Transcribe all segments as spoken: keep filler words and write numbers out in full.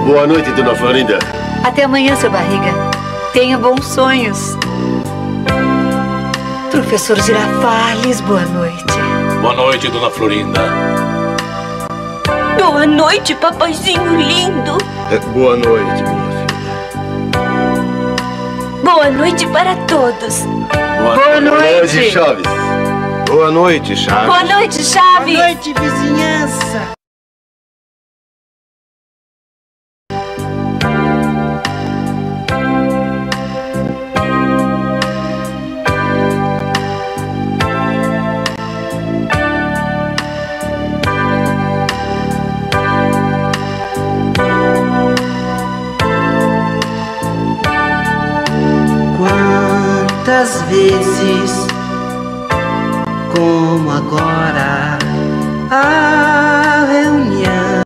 Boa noite, dona Florinda. Até amanhã, seu barriga. Tenha bons sonhos. Professor Girafales, boa noite. Boa noite, dona Florinda. Boa noite, papaizinho lindo. É, boa noite, minha filha. Boa noite para todos. Boa, boa noite. noite, Chaves. Boa noite, Chaves. Boa noite, Chaves. Boa noite, vizinhança. Quantas vezes, como agora, a reunião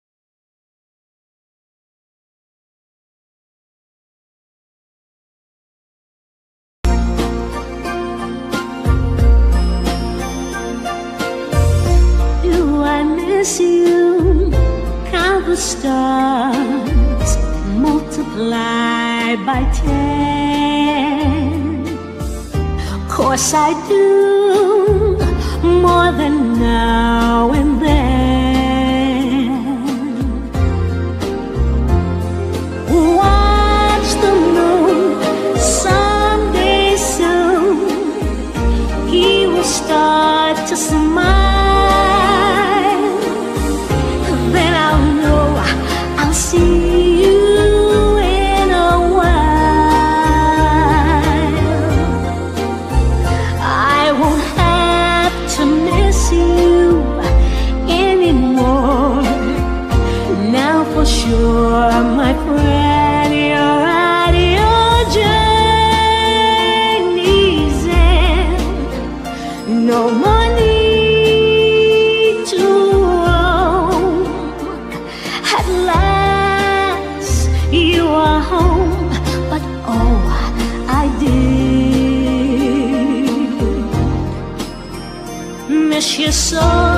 Do I miss you? Count the stars, multiply by ten. Course I do, more than now and then. Watch the moon, someday soon he will start to smile. Then I'll know I'll see you in a while. I won't have to miss you anymore. Now for sure, my friend, you're at your journey's end. No more need to roam. At last you are home, but oh, I did miss you so.